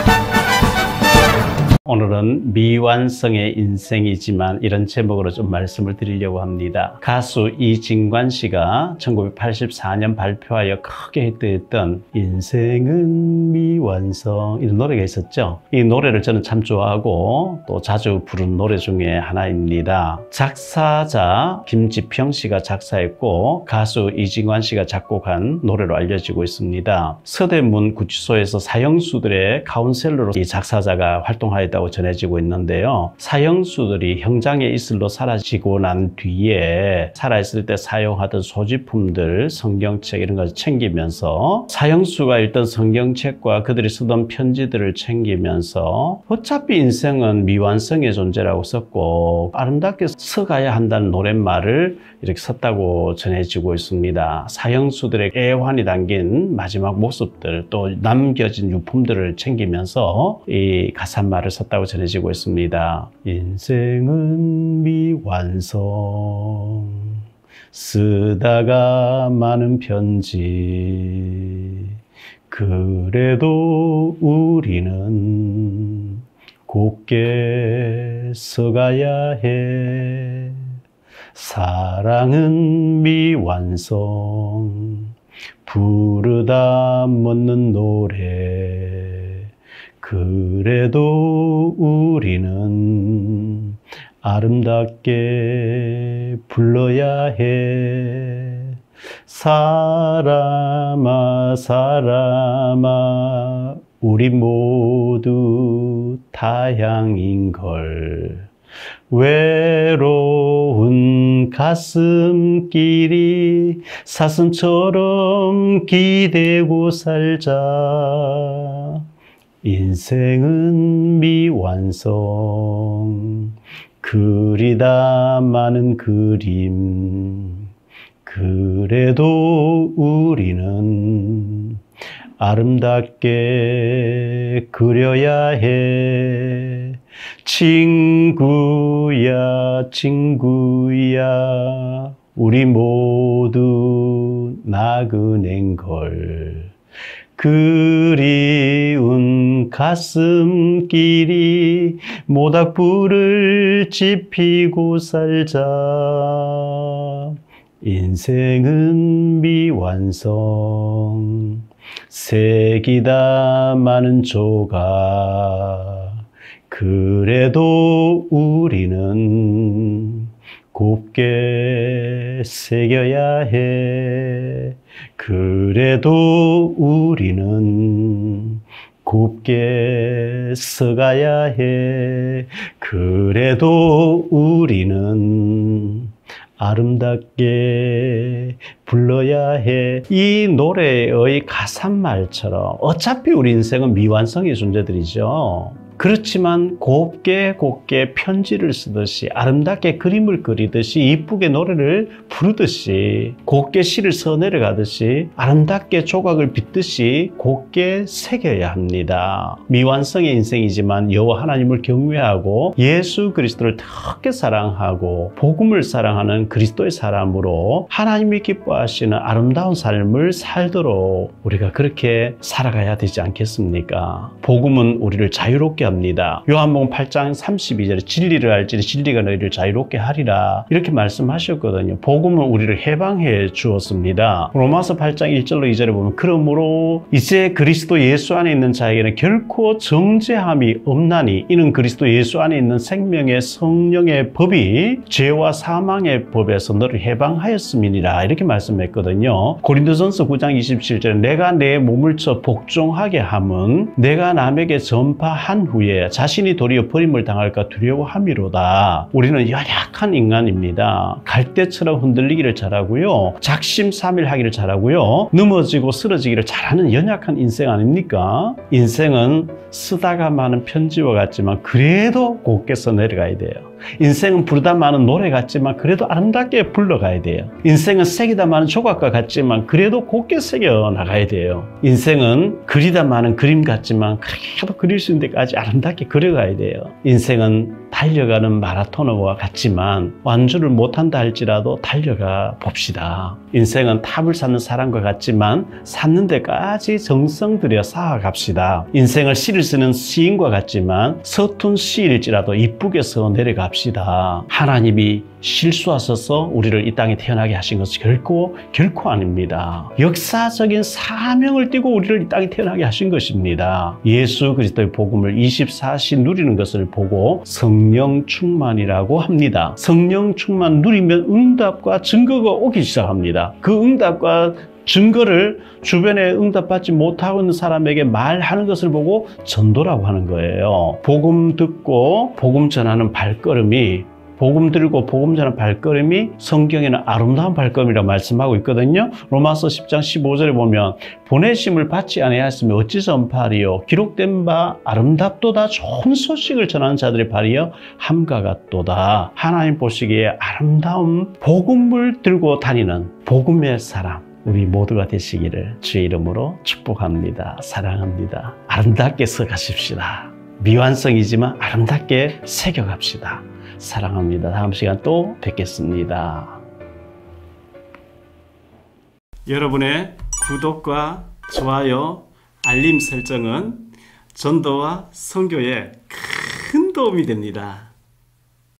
오늘은 미완성의 인생이지만 이런 제목으로 좀 말씀을 드리려고 합니다. 가수 이진관 씨가 1984년 발표하여 크게 히트했던 인생은 미완성 이런 노래가 있었죠. 이 노래를 저는 참 좋아하고 또 자주 부른 노래 중에 하나입니다. 작사자 김지평 씨가 작사했고 가수 이진관 씨가 작곡한 노래로 알려지고 있습니다. 서대문 구치소에서 사형수들의 카운셀러로 이 작사자가 활동하였다고 전해지고 있는데요. 사형수들이 형장의 이슬로 사라지고 난 뒤에 살아있을 때 사용하던 소지품들, 성경책 이런 것을 챙기면서 사형수가 읽던 성경책과 그들이 쓰던 편지들을 챙기면서 어차피 인생은 미완성의 존재라고 썼고 아름답게 써가야 한다는 노랫말을 이렇게 썼다고 전해지고 있습니다. 사형수들의 애환이 담긴 마지막 모습들 또 남겨진 유품들을 챙기면서 이 가사말을 썼다고 전해지고 있습니다. 인생은 미완성 쓰다가 많은 편지 그래도 우리는 곱게 써가야 해 사랑은 미완성 부르다 멎는 노래 그래도 우리는 아름답게 불러야 해 사람아 사람아 우리 모두 타향인걸 외로운 가슴길이 사슴처럼 기대고 살자 인생은 미완성 그리다 많은 그림 그래도 우리는 아름답게 그려야 해 친구야 친구야 우리 모두 나그네인걸 그리운 가슴길이 모닥불을 지피고 살자 인생은 미완성 색이다 많은 조각 그래도 우리는 곱게 새겨야 해 그래도 우리는 곱게 써가야 해 그래도 우리는 아름답게 불러야 해. 이 노래의 가사말처럼 어차피 우리 인생은 미완성의 존재들이죠. 그렇지만 곱게 편지를 쓰듯이 아름답게 그림을 그리듯이 이쁘게 노래를 부르듯이 곱게 시를 써내려가듯이 아름답게 조각을 빚듯이 곱게 새겨야 합니다. 미완성의 인생이지만 여호와 하나님을 경외하고 예수 그리스도를 특히 사랑하고 복음을 사랑하는 그리스도의 사람으로 하나님이 기뻐하시는 아름다운 삶을 살도록 우리가 그렇게 살아가야 되지 않겠습니까? 복음은 우리를 자유롭게 합니다. 요한복음 8장 32절에 진리를 알지니 진리가 너희를 자유롭게 하리라 이렇게 말씀하셨거든요. 복음은 우리를 해방해 주었습니다. 로마서 8장 1절로 2절에 보면 그러므로 이제 그리스도 예수 안에 있는 자에게는 결코 정죄함이 없나니 이는 그리스도 예수 안에 있는 생명의 성령의 법이 죄와 사망의 법에서 너를 해방하였음이니라 이렇게 말씀했거든요. 고린도전서 9장 27절에 내가 내 몸을 쳐 복종하게 함은 내가 남에게 전파한 후에 자신이 도리어 버림을 당할까 두려워함이로다. 우리는 연약한 인간입니다. 갈대처럼 흔들리기를 잘하고요. 작심삼일하기를 잘하고요. 넘어지고 쓰러지기를 잘하는 연약한 인생 아닙니까? 인생은 쓰다가 많은 편지와 같지만 그래도 곱게 써 내려가야 돼요. 인생은 부르다 많은 노래 같지만 그래도 아름답게 불러가야 돼요. 인생은 색이다 많은 조각과 같지만 그래도 곱게 새겨 나가야 돼요. 인생은 그리다 많은 그림 같지만 그래도 그릴 수 있는 데까지 아름답게 그려가야 돼요. 인생은 달려가는 마라토너와 같지만 완주를 못한다 할지라도 달려가 봅시다. 인생은 탑을 쌓는 사람과 같지만 쌓는 데까지 정성 들여 쌓아갑시다. 인생을 시를 쓰는 시인과 같지만 서툰 시일지라도 이쁘게 써 내려갑시다. 하나님이 실수하셔서 우리를 이 땅에 태어나게 하신 것은 결코 아닙니다. 역사적인 사명을 띠고 우리를 이 땅에 태어나게 하신 것입니다. 예수 그리스도의 복음을 24시 누리는 것을 보고 성령 충만이라고 합니다. 성령 충만 누리면 응답과 증거가 오기 시작합니다. 그 응답과 증거를 주변에 응답받지 못하고 있는 사람에게 말하는 것을 보고 전도라고 하는 거예요. 복음 듣고 복음 전하는 발걸음이, 복음 들고 복음 전하는 발걸음이 성경에는 아름다운 발걸음이라고 말씀하고 있거든요. 로마서 10장 15절에 보면 보내심을 받지 아니하였으면 어찌 전파하리요. 기록된 바 아름답도다. 좋은 소식을 전하는 자들의 발이여 함과 같도다. 하나님 보시기에 아름다운 복음을 들고 다니는 복음의 사람, 우리 모두가 되시기를 주의 이름으로 축복합니다. 사랑합니다. 아름답게 써가십시다. 미완성이지만 아름답게 새겨갑시다. 사랑합니다. 다음 시간 또 뵙겠습니다. 여러분의 구독과 좋아요, 알림 설정은 전도와 선교에 큰 도움이 됩니다.